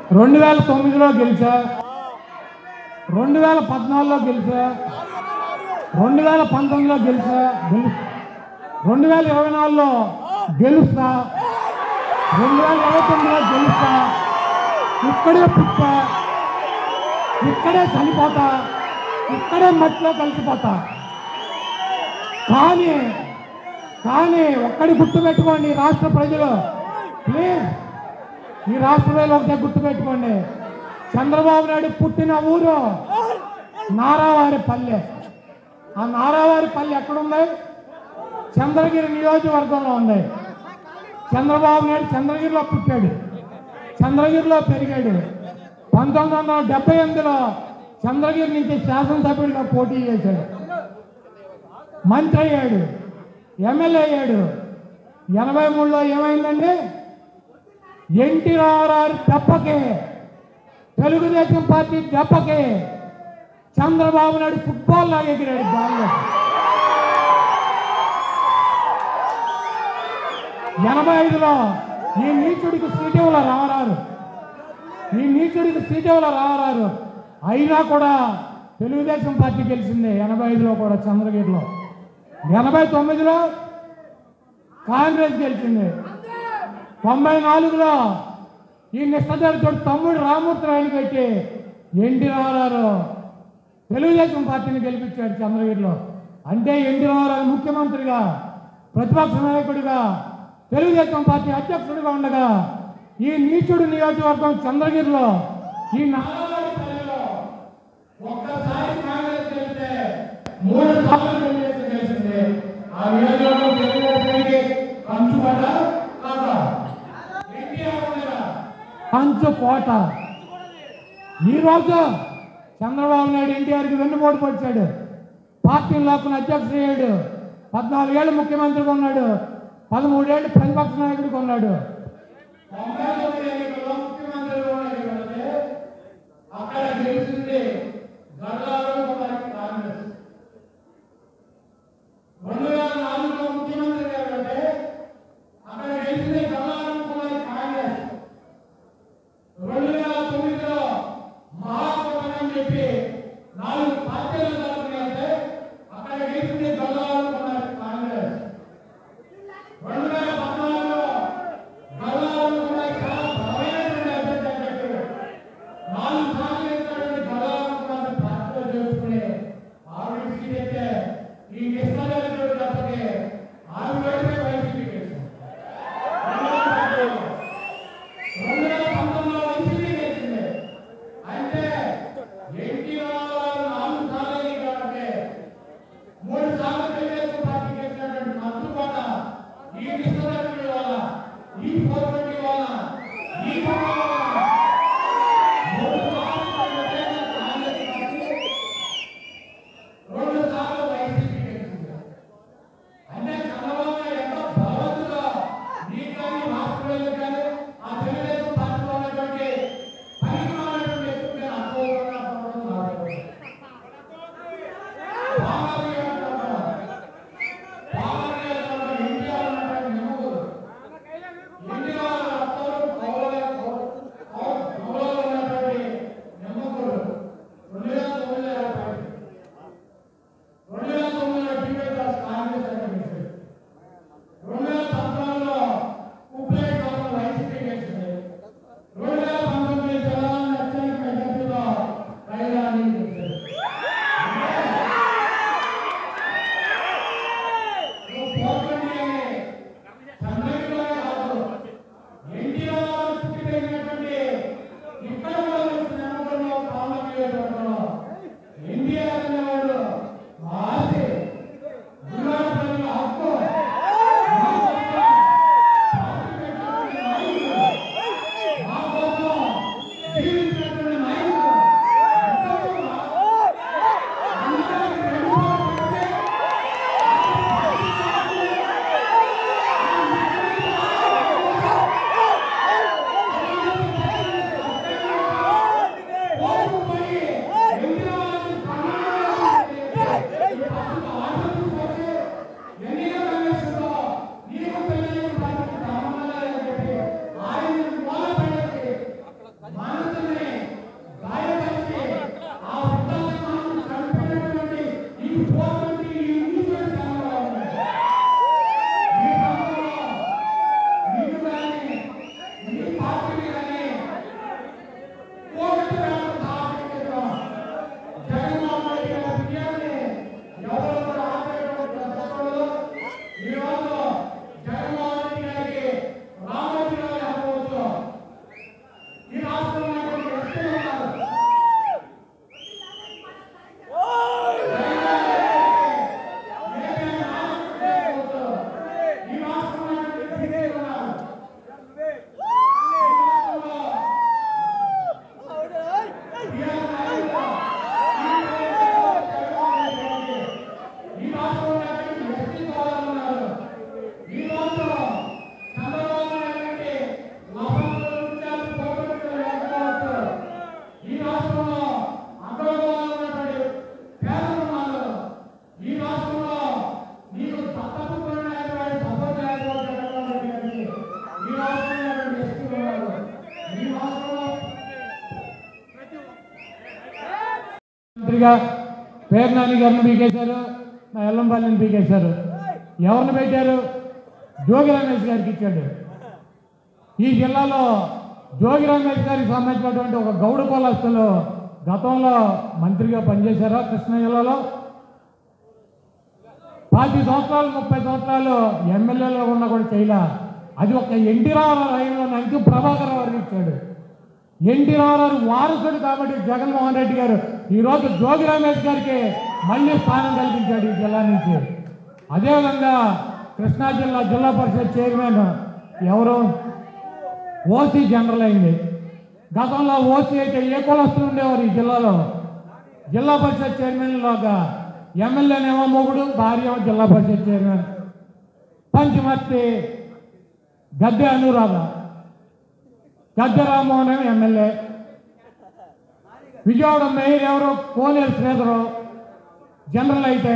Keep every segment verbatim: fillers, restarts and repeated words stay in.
రెండు వేల తొమ్మిదిలో గెలిచా, రెండు వేల పద్నాలుగులో గెలిచా, రెండు వేల పంతొమ్మిదిలో గెలిచా, గెలు రెండు వేల ఇరవై నాలుగులో గెలుస్తా, రెండు వేల ఇరవై తొమ్మిదిలో గెలుస్తా, ఇక్కడే పుట్టా, ఇక్కడే చనిపోతా, ఇక్కడే మట్టిలో కలిసిపోతా. కానీ కానీ ఒక్కడి గుర్తుపెట్టుకోండి రాష్ట్ర ప్రజలు, ప్లీజ్ ఈ రాష్ట్ర ప్రజలు ఒకటే గుర్తుపెట్టుకోండి, చంద్రబాబు నాయుడు పుట్టిన ఊరు నారావారి పల్లె. ఆ నారావారి పల్లె ఎక్కడుంది? చంద్రగిరి నియోజకవర్గంలో ఉంది. చంద్రబాబు నాయుడు చంద్రగిరిలో పుట్టాడు, చంద్రగిరిలో పెరిగాడు. పంతొమ్మిది వందల డెబ్బై ఎనిమిదిలో చంద్రగిరి నుంచి శాసనసభ్యుడిగా పోటీ చేశాడు, మంత్రి అయ్యాడు, ఎమ్మెల్యే అయ్యాడు. ఎనభై మూడులో ఏమైందండి? ఎన్టీ రామారావు దెబ్బకి, తెలుగుదేశం పార్టీ దెబ్బకి చంద్రబాబు నాయుడు ఫుట్బాల్ లాగా ఎగిరాడు గాల్లో. ఎనభై ఐదులో ఈ నీచుడికి సీటీవలో రామారావు, ఈ నీచుడికి సీటీవలో రామారావు అయినా కూడా తెలుగుదేశం పార్టీ గెలిచింది. ఎనభై ఐదులో కూడా చంద్రగిరిలో. ఎనభై తొమ్మిదిలో కాంగ్రెస్ గెలిచింది. తొంభై నాలుగులో ఈ నిష్టదరితో తమ్ముడు రామూర్తి రాయని పెట్టి ఎన్టీ రామారావు తెలుగుదేశం పార్టీని గెలిపించాడు చంద్రగిరిలో. అంటే ఎన్టీ రామారావు ముఖ్యమంత్రిగా, ప్రతిపక్ష నాయకుడిగా, తెలుగుదేశం పార్టీ అధ్యక్షుడిగా ఉండగా ఈ నీచుడు నియోజకవర్గం చంద్రగిరిలో ఈ నారావారి పల్లెలో ఒక్కసారి కాంగ్రెస్ గెలిస్తే మూడు సార్లు తెలుగుదేశం గెలిచింది. ఆ నియోజకవర్గం తెలుగుదేశానికి పంచుకోట కాదా? పంచుకోట. ఈరోజు చంద్రబాబు నాయుడు ఎన్టీఆర్కి వెన్నుపోటు పొడిచాడు, పార్టీని లాక్కుని అధ్యక్షుడు అయ్యాడు, పద్నాలుగేళ్ళు ముఖ్యమంత్రిగా ఉన్నాడు, పదమూడేళ్ళు ప్రతిపక్ష నాయకుడిగా ఉన్నాడు. ముఖ్యమంత్రిగా ఉన్నాడు. అక్కడ గెలిచింది కాంగ్రెస్. రెండు వేల నాలుగులో ముఖ్యమంత్రి కాబట్టి అక్కడ గెలిచింది కాంగ్రెస్. రెండు వేల తొమ్మిదిలో మహాకూటమి అని చెప్పి నాలుగు పార్టీలు తరపున అక్కడ గెలిచింది కాంగ్రెస్. రెండు వేల పద్నాలుగులో గల్లాలను చాలా బలమైనటువంటి అభ్యర్థి నాలుగు సార్లు వేసినటువంటి గల్లాలను పార్టీలో చేసుకుని ఆవిడ సీట్ అయితే ఈ కృష్ణారెడ్డి తప్పకే ఆవిడ వైపే వైసీపీ గెలిచింది. రెండు వేల పంతొమ్మిదిలో వైసీపీ గెలిచింది. అంటే ఎన్టీ రామారావు నాలుగు సార్లు మనసుని గాయపరిచి ఆ వృద్ధాశ్రమాన్ని చనిపోయినటువంటి ఈ పోటీ ఈ ఇండివిజువల్ చంద్రబాబు ఈ ప్రాంతంలో నిన్ను కానీ నీ పార్టీని కానీ కోటి వేల సాధించడం జగన్మోహన్ రెడ్డి గారి విజయాన్ని ఎవరు కూడా ఆపేయడం ఈ రోజు జగన్మోహన్ రెడ్డి గారికి రామోజీ గారి అనుకోవచ్చు ఈ రాష్ట్రంలో ఎస్పీలు ఉన్నారు ఈ రాష్ట్రంలో మంత్రిగా పేర్నాని గారిని పీకేశారు, నా ఎల్లంపల్లిని పీకేశారు. ఎవరిని పెట్టారు? జోగి రమేష్ గారికి ఇచ్చాడు. ఈ జిల్లాలో జోగి రమేష్ గారికి సంబంధించినటువంటి ఒక గౌడ కులస్తులు గతంలో మంత్రిగా పనిచేశారా కృష్ణా జిల్లాలో? పాతి సంవత్సరాలు ముప్పై సంవత్సరాలు ఎమ్మెల్యేలో ఉన్నా కూడా చేయలే. అది ఒక ఎన్టీ రామారావు రైల్లో నాకు ప్రభాకర్ గారికి ఇచ్చాడు. ఎన్టీ రామారావు వారసుడు కాబట్టి జగన్మోహన్ రెడ్డి గారు ఈరోజు జోగి రమేష్ గారికి మళ్ళీ స్థానం కల్పించాడు ఈ జిల్లా నుంచి. అదేవిధంగా కృష్ణా జిల్లా జిల్లా పరిషత్ చైర్మన్ ఎవరు? ఓసీ జనరల్ అయింది. గతంలో ఓసీ అయితే ఏ కులస్తులు ఉండేవారు ఈ జిల్లాలో? జిల్లా పరిషత్ చైర్మన్లోగా ఎమ్మెల్యేనేమో మొగుడు, భార్య జిల్లా పరిషత్ చైర్మన్. పంచమర్తి గద్దె అనురాధ, గద్దె రామ్మోహన్ అని ఎమ్మెల్యే. విజయవాడ మేయర్ ఎవరు? కోనేరు శ్రీధరు జనరల్ అయితే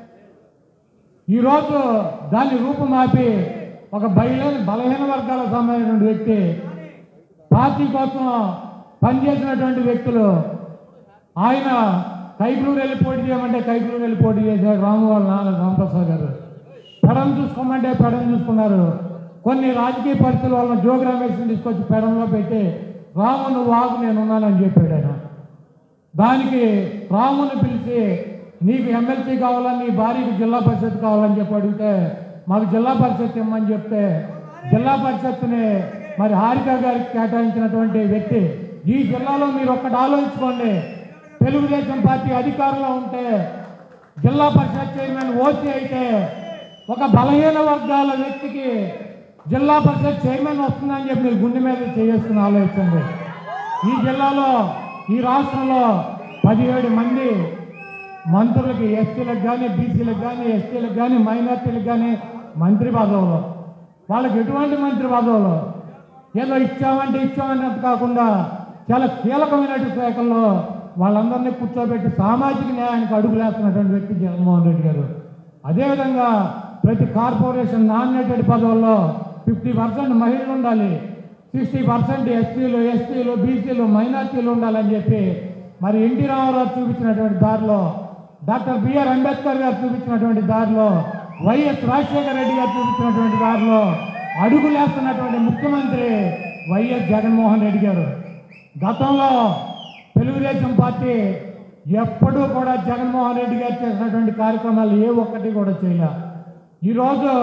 ఈరోజు దాన్ని రూపుమాపి ఒక బయలుని బలహీన వర్గాలకు సంబంధించినటువంటి వ్యక్తి, పార్టీ కోసం పనిచేసినటువంటి వ్యక్తులు. ఆయన కైకులూరు వెళ్ళి పోటీ చేయమంటే కైకులూరు వెళ్ళి పోటీ చేశాడు రాము వాళ్ళ నాన్న రామప్రసాద్ గారు. పెడం చూసుకోమంటే పెడం చూసుకున్నారు. కొన్ని రాజకీయ పరిస్థితుల వల్ల జోగి రమేష్ని తీసుకొచ్చి పెడంలో పెట్టి రాము నువ్వు వాగు నేనున్నానని చెప్పాడు ఆయన. దానికి రాముని పిలిచి నీకు ఎమ్మెల్సీ కావాలా, నీ భార్యకి జిల్లా పరిషత్ కావాలని చెప్పి అడిగితే మాకు జిల్లా పరిషత్ ఇమ్మని చెప్తే జిల్లా పరిషత్ని మరి హారిక గారికి కేటాయించినటువంటి వ్యక్తి. ఈ జిల్లాలో మీరు ఒక్కటి ఆలోచించుకోండి, తెలుగుదేశం పార్టీ అధికారంలో ఉంటే జిల్లా పరిషత్ చైర్మన్ ఓసీ అయితే ఒక బలహీన వర్గాల వ్యక్తికి జిల్లా పరిషత్ చైర్మన్ వస్తుందని చెప్పి మీరు గుండె మీద చేసుకుని ఆలోచించండి. ఈ జిల్లాలో ఈ రాష్ట్రంలో పదిహేడు మంది మంత్రులకి ఎస్టీలకు కానీ బీసీలకు కానీ ఎస్టీలకు కానీ మైనార్టీలకు కానీ మంత్రి పదవులు. వాళ్ళకి ఎటువంటి మంత్రి పదవులు? ఏదో ఇచ్చామంటే ఇచ్చామన్నట్టు కాకుండా చాలా కీలకమైనటువంటి శాఖల్లో వాళ్ళందరినీ కూర్చోబెట్టి సామాజిక న్యాయానికి అడుగులేస్తున్నటువంటి వ్యక్తి జగన్మోహన్ రెడ్డి గారు. అదేవిధంగా ప్రతి కార్పొరేషన్ నామినేటెడ్ పదవుల్లో ఫిఫ్టీ పర్సెంట్ మహిళలు ఉండాలి, సిక్స్టీ పర్సెంట్ ఎస్సీలు ఎస్టీలు బీసీలు మైనార్టీలు ఉండాలని చెప్పి మరి ఎన్టీ రామారావు చూపించినటువంటి దారిలో, డాక్టర్ బిఆర్ అంబేద్కర్ గారు చూపించినటువంటి దారిలో, వైఎస్ రాజశేఖర రెడ్డి గారు చూపించినటువంటి దారిలో అడుగులేస్తున్నటువంటి ముఖ్యమంత్రి వైఎస్ జగన్మోహన్ రెడ్డి గారు. గతంలో తెలుగుదేశం పార్టీ ఎప్పుడూ కూడా జగన్మోహన్ రెడ్డి గారు చేసినటువంటి కార్యక్రమాలు ఏ ఒక్కటి కూడా చేయలే. ఈరోజు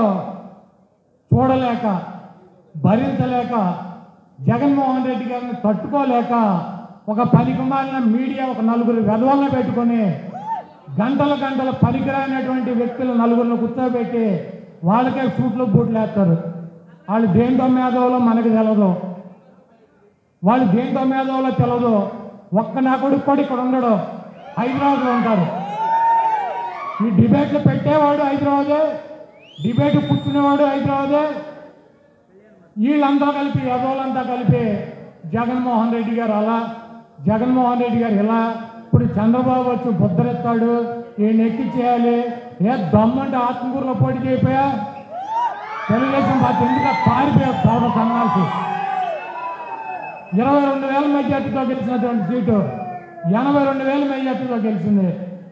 చూడలేక భరించలేక జగన్మోహన్ రెడ్డి గారిని తట్టుకోలేక ఒక పనికి మాలిన మీడియా ఒక నలుగురు వెధవలను పెట్టుకొని గంటల గంటల పనికిరానటువంటి వ్యక్తులు నలుగురిని కూర్చోబెట్టి వాళ్ళకే సూట్లు బూట్లు వేస్తారు. వాళ్ళు దేంతో మేధవులో మనకు తెలదు, వాళ్ళు దేంతో మేధవులో తెలదు. ఒక్క నా కొడుకు కూడా ఇక్కడ ఉండడు, హైదరాబాద్లో ఉంటారు. ఈ డిబేట్లు పెట్టేవాడు హైదరాబాదే, డిబేట్ కూర్చునేవాడు హైదరాబాదే. వీళ్ళంతా కలిపి యదవులంతా కలిపి జగన్మోహన్ రెడ్డి గారు అలా, జగన్మోహన్ రెడ్డి గారు ఇలా, ఇప్పుడు చంద్రబాబు వచ్చి బుద్ధరెత్తాడు, ఈయన ఎక్కిచ్చేయాలి. ఏ దమ్మంటే ఆత్మకూరులో పోటీ చేయపోయా తెలుగుదేశం పార్టీ ఎందుకు పారిపోయా పౌర సన్నాసి ఇరవై రెండు వేల మెజార్టీతో గెలిచినటువంటి సీటు ఎనభై రెండు వేల మెజార్టీతో గెలిచింది.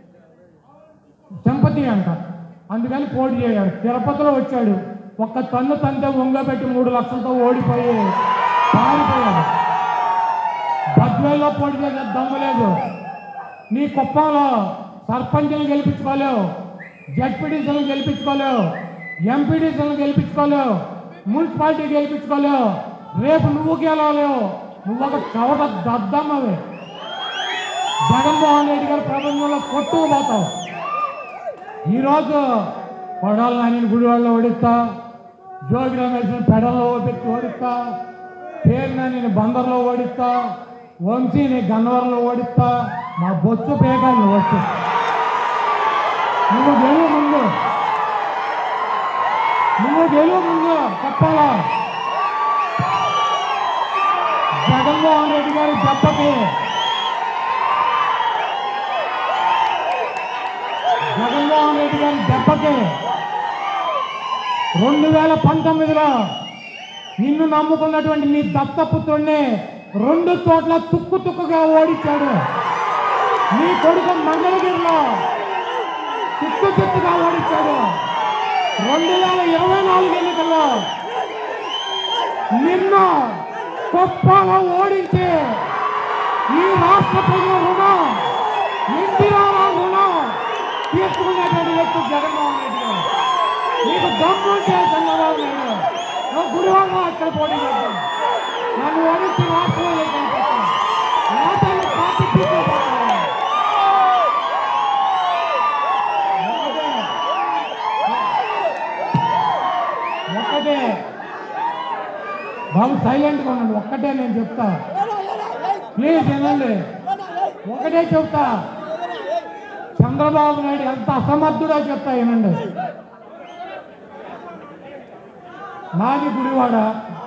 సింపతి అంట, అందుకని పోటీ చేయాడు. తిరుపతిలో వచ్చాడు, ఒక్క తన్ను తంతే వంగబెట్టి మూడు లక్షలతో ఓడిపోయి పారిపోయాడు. బద్వేల్లో పోటీ చేసే దమ్ము లేదు. నీ కుప్పంలో సర్పంచ్లు గెలిపించుకోలేవు, జడ్పీటీసీలు గెలిపించుకోలేవు, ఎంపీటీసీలు గెలిపించుకోలేవు, మున్సిపాలిటీ గెలిపించుకోలేవు. రేపు నువ్వు గెలవలేవు, నువ్వు ఒక చవట దద్దమ్మవి. జగన్మోహన్ రెడ్డి గారు ప్రపంచంలో కొట్టుకుపోతావు. ఈరోజు కొడాల నాని గుడివాడలో ఓడిస్తా, జోగి రమేష్ని పెడల్లో ఓపెట్టి ఓడిస్తా, పేరున నేను బందర్లో ఓడిస్తా, వంశీని గన్నవరంలో ఓడిస్తా, మా బొచ్చు పేకాన్ని వచ్చు. నువ్వు గెలువు ముందు, నువ్వు గెలువు ముందు చెప్పాలా. జగన్మోహన్ రెడ్డి గారి దెబ్బకి జగన్మోహన్ రెడ్డి గారి దెబ్బకి రెండు వేల పంతొమ్మిదిలో నిన్ను నమ్ముకున్నటువంటి నీ దత్తపుత్రుణ్ణి రెండు చోట్ల తుక్కు తుక్కుగా ఓడించాడు. నీ కొడుకు మంగళగిరిలో తుక్కు తుక్కుగా ఓడించాడు. రెండు వేల ఇరవై నాలుగు ఎన్నికల్లో నిన్ను కుప్పలో ఓడించి ఈ రాష్ట్ర ప్రజల రుణం, ఇంటి రుణం తీసుకునేటువంటి వ్యక్తి జగన్మోహన్ రెడ్డి గారు. నీకు దమ్ముంటే చంద్రబాబు నాయుడు నువ్వు గుడివాడలో అక్కడ పోటీ చేద్దాం, నన్ను ఓడించి రాష్ట్రంలో పార్టీ తీసుకుపోతాను. ఒక్కటే బాబు సైలెంట్గా ఉండండి, ఒక్కటే నేను చెప్తా, ప్లీజ్ వినండి. ఒకటే చెప్తా, చంద్రబాబు నాయుడు ఎంత అసమర్థుడో చెప్తా వినండి. నాది గుడివాడ,